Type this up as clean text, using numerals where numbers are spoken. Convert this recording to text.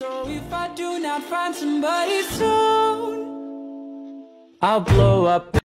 So if I do not find somebody soon, I'll blow up.